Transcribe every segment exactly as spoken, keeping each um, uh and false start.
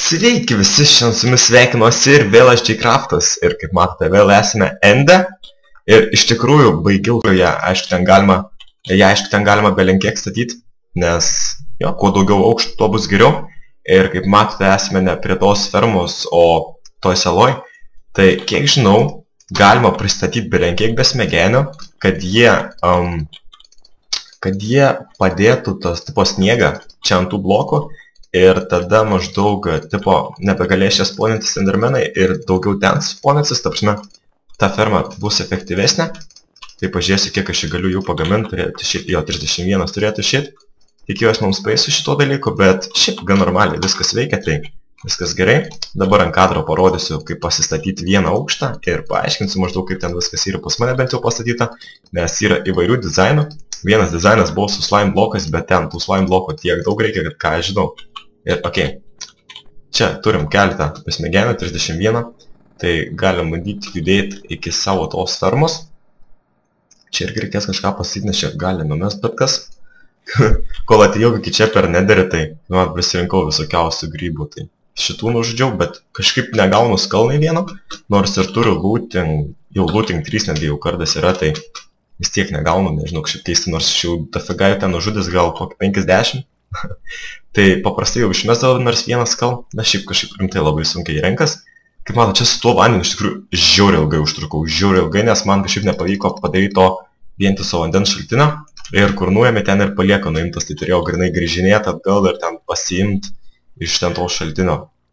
Sveiki visi, šiandien su jumis sveikinuosi ir vėl aš J-Craftas ir kaip matote vėl esame ende ir iš tikrųjų baigiau ją, aišku ten galima, ją aišku ten galima belenkiek statyti, nes jo, kuo daugiau aukštų, tuo bus geriau ir kaip matote esame ne prie tos fermos, o toj saloj, tai kiek žinau, galima pristatyti belenkiek besmegenių, kad jie, um, kad jie padėtų tos tipo sniegą čia ant tų blokų. Ir tada maždaug, tipo, nebegalės čia spawnintis endermenai ir daugiau ten spawnintis, ta prasme, ta ferma bus efektyvesnė. Tai pažiūrėsiu, kiek aš galiu jų pagaminti, turėtų šiaip, jo, trisdešimt vienas turėtų šit. Tikiuosi mums paės su šito dalyku, bet šiaip gan normaliai viskas veikia, tai viskas gerai. Dabar ant kadro parodysiu, kaip pasistatyti vieną aukštą ir paaiškinsiu maždaug, kaip ten viskas yra pas mane bent jau pastatyta, nes yra įvairių dizainų. Vienas dizainas buvo su slime blokas, bet ten tų slime blokų tiek daug reikia, kad ką aš žinau. Ir okei, okay. Čia turim keletą besmegenių, trisdešimt vieną, tai galim bandyti judėti iki savo tos fermos. Čia irgi reikės kažką pasakyti, nes čia gali numest bet kas. Kol atėjau iki čia per nederį, tai nu, prisirinkau visokiausių grybų, tai šitų nužudžiau, bet kažkaip negaunu skalnai vieno, nors ir turiu looting, jau looting trys netgi jau kardas yra, tai vis tiek negaunu, nežinau, kažkaip keisti, nors aš jau dafiga ten nužudęs gal kokį penkiasdešimt. Tai paprastai jau išmesdavau nors vieną skal, na šiaip kažkaip rimtai labai sunkiai renkas. Kaip mato, čia su tuo vandeniu iš tikrųjų žiauriai ilgai užtrukau, žiauriai ilgai, nes man kažkaip nepavyko padaryti to vientiso vandens šaltinio. Ir kur nuėmė ten ir palieka nuimtas, tai turėjau grinai grįžinėti atgal ir ten pasiimti iš ten to šaltinio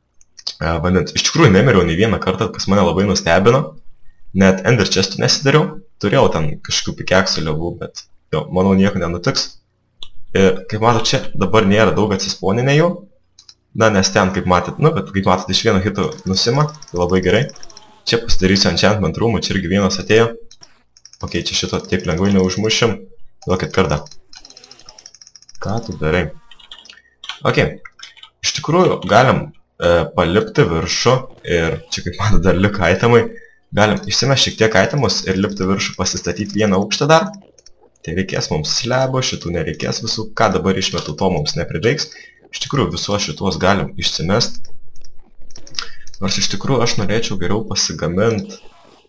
e, vandens. Iš tikrųjų nemiriau nei vieną kartą, kas mane labai nustebino. Net ender chestų nesidariau, turėjau ten kažkokių pikeksų liavų, bet jo, manau nieko nenutiks. Ir kaip matot, čia dabar nėra daug atsisponinę jų. Na, nes ten, kaip matot, nu, bet kaip matot, iš vieno hito nusima, tai labai gerai. Čia pasidarysiu enchantment rūmų, čia irgi vienas atėjo. Ok, čia šito taip lengvai neužmušim. Duokit kardą. Ką tu darai? Ok, iš tikrųjų galim e, palipti viršų ir čia, kaip matot, dar liko itemai. Galim išsimesti šiek tiek itemus ir lipti viršų, pasistatyti vieną aukštą dar. Tai reikės mums slebo, šitų nereikės visų, ką dabar išmetu, to mums neprireiks. Iš tikrųjų, visos šitos galim išsimest. Nors iš tikrųjų aš norėčiau geriau pasigamint,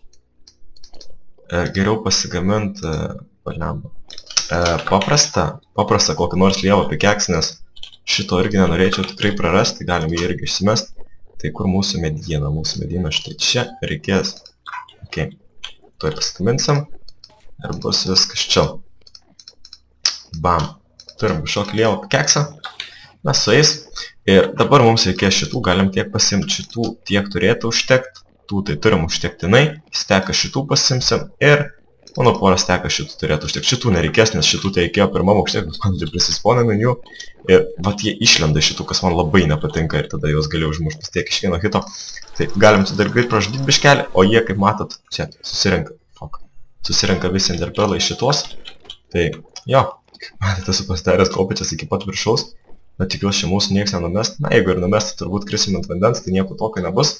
e, geriau pasigamint, e, palemba, e, paprastą, paprastą kokį nors lievą pikeksą, nes šito irgi nenorėčiau tikrai prarasti, galim jį irgi išsimest. Tai kur mūsų mediena, mūsų mediena štai čia reikės. Ok, tuoj pasigaminsim ir bus viskas čia. Bam, turim kažkokį lievą keksą, mes su jais ir dabar mums reikės šitų, galim tiek pasimti šitų, tiek turėtų užtekti, tų tai turim užtektinai, steką šitų pasimsim ir mano porą steką šitų turėtų užtekti, šitų nereikės, nes šitų tai reikėjo pirmam užtekti, man tai prisisponinu jų ir vat jie išlenda šitų, kas man labai nepatinka ir tada juos galiu užmušti tiek iš vieno hito, tai galim čia dar greit pražudyti biškelį, o jie kaip matot, čia susirenka, fuck, susirenka visi enderpearlai šitos, tai jo. Matote, esu pasidaręs kopėčias iki pat viršaus, bet tikiuosi čia mūsų nieks nenumest. Na, jeigu ir numest, tai turbūt krisim ant vandens, tai nieko tokio nebus.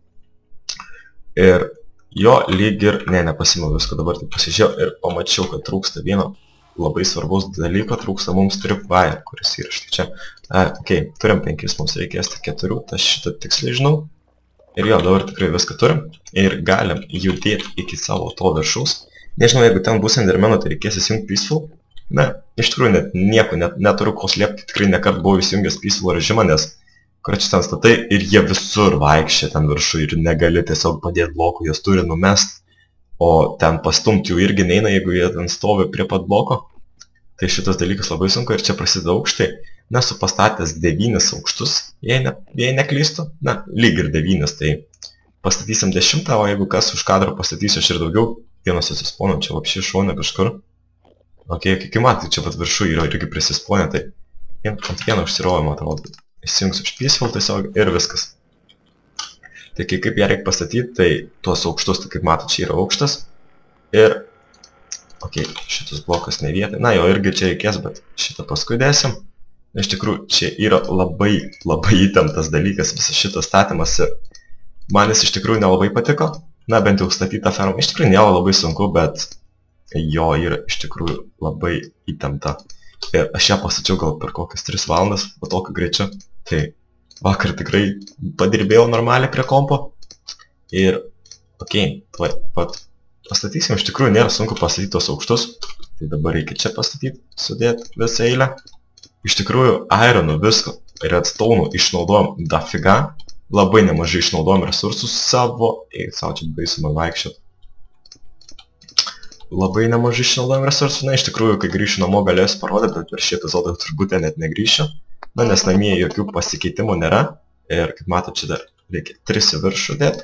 Ir jo lyg ir, ne, nepasimu visko, dabar tai pasižiūrėjau ir pamačiau, kad trūksta vieno labai svarbus dalyko, trūksta mums tripwire, kuris yra štai čia. A, ok, turim penkis, mums reikės tik keturių, tai šitą tiksliai žinau. Ir jo, dabar tikrai viską turim ir galim judėti iki savo to viršaus. Nežinau, jeigu ten bus endermenų, tai reikės įsijungti peaceful. Ne, iš tikrųjų net nieko, net, neturiu ko slėpti, tikrai nekart buvau įsijungęs peaceful režimą, nes kur čia ten statai ir jie visur vaikščia ten viršų ir negali tiesiog padėti blokų, jos turi numest, o ten pastumti jų irgi neina, jeigu jie ten stovi prie pat bloko. Tai šitas dalykas labai sunku ir čia prasideda aukštai, nesu pastatęs devynis aukštus, jei, ne, jei neklystu, na, lyg ir devynis, tai pastatysim dešimtą, o jeigu kas už kadro pastatysiu aš ir daugiau, vienas atsispono, čia vapšiai šaunė kažkur. Ok, kaip matai, čia pat viršų yra irgi prisisponė, tai ant vieno užsirovimo atrodo. Įsijungsiu iš peaceful tiesiog ir viskas. Tai kaip ją reikia pastatyti, tai tuos aukštus, tai kaip matai, čia yra aukštas. Ir, ok, šitas blokas ne vietoj, na jo irgi čia reikės, bet šitą paskui dėsim. Iš tikrųjų, čia yra labai, labai įtemptas dalykas, visas šitas statymas ir man jis iš tikrųjų nelabai patiko. Na, bent jau statytą fermą, iš tikrųjų nėra labai sunku, bet jo yra iš tikrųjų labai įtempta. Ir aš ją pastačiau gal per kokias tris valandas, po tokio greičio. Tai vakar tikrai padirbėjau normaliai prie kompo. Ir, okei, okay, pat pastatysim, iš tikrųjų nėra sunku pastatyti tos aukštus. Tai dabar reikia čia pastatyti, sudėti visą eilę. Iš tikrųjų, ironų visko, redstone'ų išnaudojom dafiga. Labai nemažai išnaudojom resursus savo. Ei, savo čia baisu man vaikščiot. Labai nemažai išnaudojom resursų. Na, iš tikrųjų, kai grįšiu namo galėsiu parodyti, bet per šį epizodą turbūt net negrįšiu. Na, nes namie jokių pasikeitimų nėra. Ir, kaip matot, čia dar reikia tris į viršų dėti.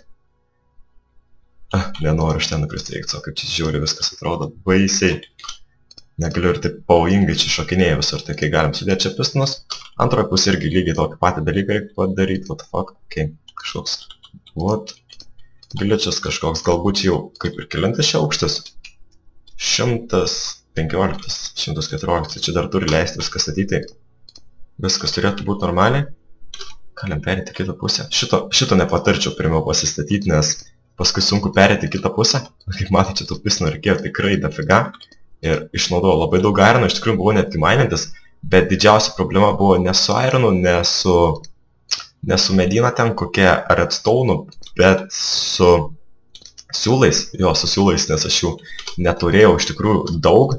Ah, nenoriu iš ten nukristi, reikia, kaip čia žiūri, viskas atrodo baisiai. Negaliu ir taip pavojingai čia šokinėja visur, tai kai galim sudėti čia pistonus. Antroje pusė irgi lygiai tokį patį dalyką reikia padaryti, what the fuck, okei, okay. Kažkoks, what, glitchas kažkoks, galbūt jau kaip ir kelintas čia aukštas. šimtas penkioliktas, šimtas keturioliktas, čia dar turi leisti viską statyti. Viskas turėtų būti normaliai. Galim perėti kitą pusę. Šito, šito nepatarčiau pirmiau pasistatyti, nes paskui sunku perėti kitą pusę. Kaip matai, čia tų pistonų reikėjo tikrai dafiga. Ir išnaudojau labai daug ironų, iš tikrųjų buvo netgi mainintis, bet didžiausia problema buvo ne su ironu, ne su, ne su medina ten kokie redstone'ų, bet su siūlais, jo, su siūlais, nes aš jų neturėjau iš tikrųjų daug.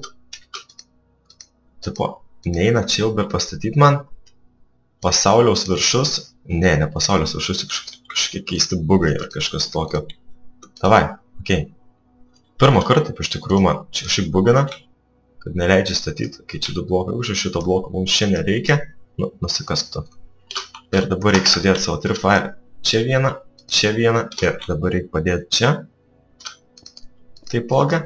Tipo, neina čia jau be pastatyti man pasauliaus viršus, ne, ne pasauliaus viršus, kažkokie keisti bugai ar kažkas tokio. Davai, okei. Okay. Pirmą kartą, iš tikrųjų, man čia šiaip bugina, kad neleidžia statyti, kai čia du blokai už šito bloko mums čia nereikia, nu, nusikastų. Ir dabar reikia sudėti savo tripwire čia vieną, čia vieną ir dabar reikia padėti čia. Taipogi.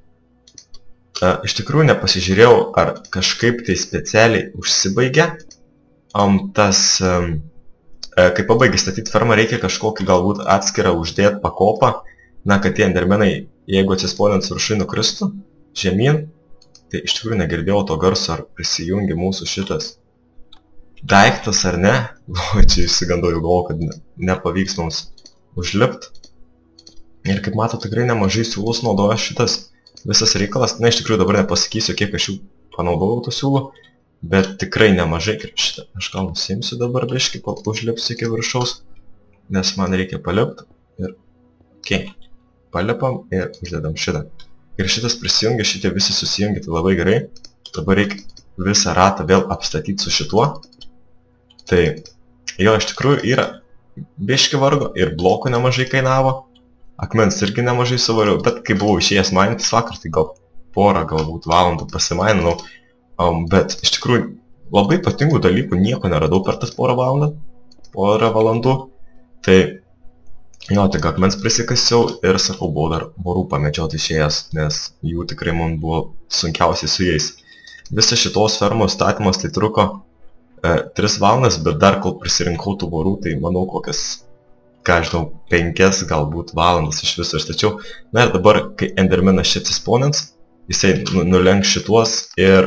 E, iš tikrųjų nepasižiūrėjau, ar kažkaip tai specialiai užsibaigia. Um, tas, um, e, kai pabaigia statyti fermą, reikia kažkokį galbūt atskirą uždėti pakopą. Na, kad tie endermenai, jeigu atsispaunint viršui nukristų žemyn, tai iš tikrųjų negirdėjau to garso, ar prisijungi mūsų šitas daiktas ar ne. O, čia išsigandau, jau galvoju, kad ne, nepavyks mums užlipti. Ir kaip mato, tikrai nemažai siūlus naudoja šitas visas reikalas. Na, iš tikrųjų dabar nepasakysiu, kiek aš jų panaudojau tų siūlų, bet tikrai nemažai. Šitą aš gal nusimsiu dabar biškį, kol užlipsiu iki viršaus, nes man reikia palipti. Ir, okei. Okay. Palipam ir uždedam šitą. Ir šitas prisijungia, šitie visi susijungia, tai labai gerai. Dabar reikia visą ratą vėl apstatyti su šituo. Tai jo, iš tikrųjų yra biški vargo ir blokų nemažai kainavo. Akmens irgi nemažai suvariau, bet kai buvau išėjęs mainintis vakar, tai gal porą galbūt valandų pasimaininau. Um, bet iš tikrųjų labai patingų dalykų nieko neradau per tas porą valandą. Porą valandų. Tai jo, tik akmens prisikasiau ir sakau, buvau dar vorų pamedžioti išėjęs, nes jų tikrai man buvo sunkiausiai su jais. Visas šitos fermos statymas tai truko e, tris valandas, bet dar kol prisirinkau tų vorų, tai manau kokias, ką žinau, penkias galbūt valandas iš viso ištačiau. Na ir dabar, kai endermenas čia atsispaunins, jisai nulenks šituos ir,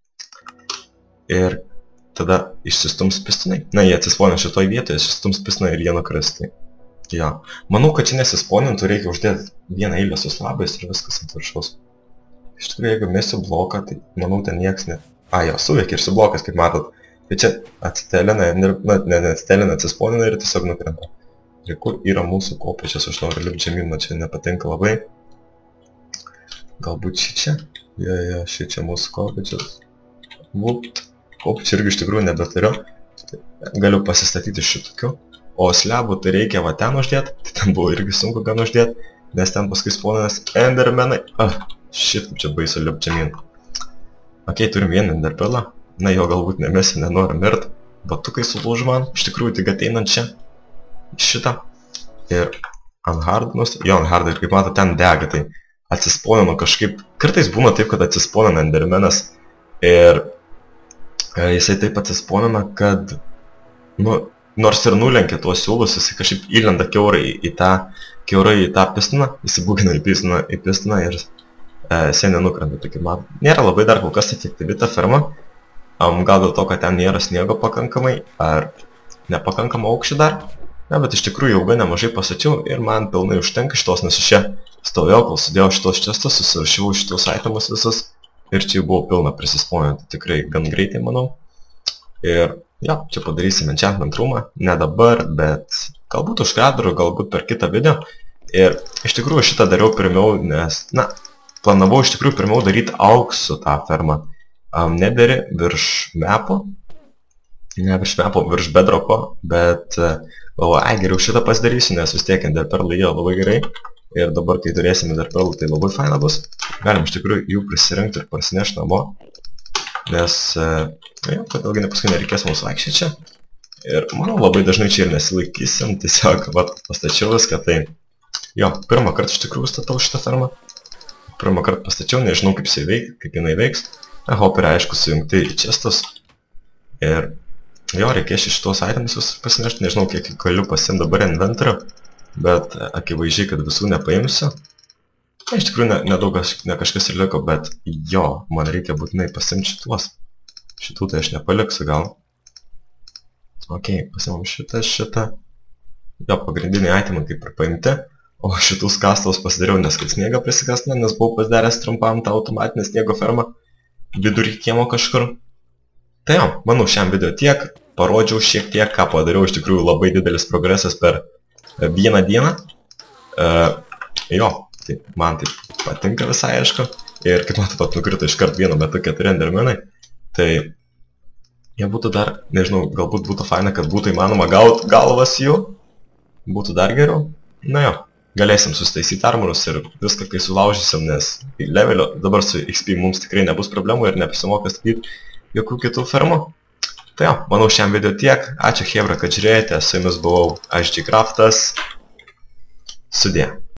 ir tada išsistums pistonai. Na, jie atsispaunins šitoj vietoje, išsistums pistonai ir jie nukris. Tai ja. Manau, kad čia nesisponintų, reikia uždėti vieną eilę su slabais ir viskas ant viršaus. Iš tikrųjų, jeigu mesiu bloką, tai manau, ten nieks ne... A, jo, suveikia ir su blokas, kaip matot. Tai čia atsitelina, ne, ne, ne atsitelina, atsisponina ir tiesiog nukrenta. Ir kur yra mūsų kopėčias, aš noriu lipti žemyn, man čia nepatinka labai. Galbūt šį čia? Jo, jo, šį čia mūsų kopėčias. Vupt. Kopėčių irgi iš tikrųjų nebeturiu. Galiu pasistatyti šitokiu. O slebų tai reikia va ten uždėti, tai ten buvo irgi sunku gan uždėti, nes ten paskui spawninės endermenai. Ah, šit, kaip čia baisu lipti žemyn. Ok, turim vieną enderpilą. Na, jo galbūt nemesi, nenoriu mirt. Batukai sulūž man, iš tikrųjų tik ateinant čia. Šitą. Ir unhardinus. Jo, unhardinus, ir kaip mato, ten dega, tai atsispawnino kažkaip. Kartais būna taip, kad atsispawnina endermenas. Ir e, jisai taip atsispawnina, kad, nu, nors ir nulenkia tuos siūlus, jisai kažkaip įlenda kiaurai į tą, kiaurai į tą pistoną, įsibūgina į pistoną, į pistoną ir e, seniai nukrenta. Tai kaip man, nėra labai dar kol kas efektyvi ta ferma. Um, gal dėl to, kad ten nėra sniego pakankamai, ar nepakankama aukščių dar. Ne, bet iš tikrųjų jau gan nemažai pasačiau ir man pilnai užtenka šitos, nes aš čia stovėjau, kol sudėjau šitos čestus, susirašiau šitos itemus visus ir čia jau buvo pilna prisisponinti, tikrai gan greitai, manau. Ir Jo, čia padarysim enchantment roomą, ne dabar, bet galbūt už kadrų, galbūt per kitą video. Ir iš tikrųjų šitą dariau pirmiau, nes, na, planavau iš tikrųjų pirmiau daryti auksų tą fermą. Um, nedari virš mepo, ne virš mepo, virš bedroko, bet uh, galvoju, ai, geriau šitą pasidarysiu, nes vis tiek enderperlai jie labai gerai. Ir dabar, kai turėsim enderperlų, tai labai faina bus. Galim iš tikrųjų jų prisirinkti ir parsinešti namo. Nes, jau, kodėlgi ne paskui nereikės mums vaikščiai čia. Ir manau, labai dažnai čia ir nesilaikysim, tiesiog, vat, pastačiau viską, tai, jo, pirmą kartą iš tikrųjų statau šitą fermą. Pirmą kartą pastačiau, nežinau, kaip, veik, kaip jinai veiks. Na, hoperiai, aišku, sujungti į čestus. Ir, jo, reikės šitos items visus pasinešti, nežinau, kiek galiu pasimti dabar inventorių, bet akivaizdžiai, kad visų nepaimsiu. Na, iš tikrųjų, ne, nedaug ne kažkas ir liko, bet jo, man reikia būtinai pasimti šituos. Šitų tai aš nepaliksiu gal. Ok, pasimam šitą, šitą. Jo, pagrindiniai itemai kaip ir paimti. O šitus kastos pasidariau, nes kad sniegą prisikasna, nes buvau pasidaręs trumpam tą automatinę sniego fermą vidurį kiemo kažkur. Tai jo, manau, šiam video tiek. Parodžiau šiek tiek, ką padariau. Iš tikrųjų, labai didelis progresas per vieną dieną. Uh, jo. Tai man tai patinka visai, aišku. Ir kaip matot, pat nukrito iškart vienu metu keturi endermenai. Tai jie būtų dar, nežinau, galbūt būtų faina, kad būtų įmanoma gauti galvas jų. Būtų dar geriau. Na jo, galėsim susitaisyti armorus ir viską, kai sulaužysim, nes levelio dabar su X P mums tikrai nebus problemų ir neapsimoka statyti jokių kitų fermų. Tai jo, manau, šiam video tiek. Ačiū Hebra, kad žiūrėjote. Su jumis buvau aš G Craftas. Sudie.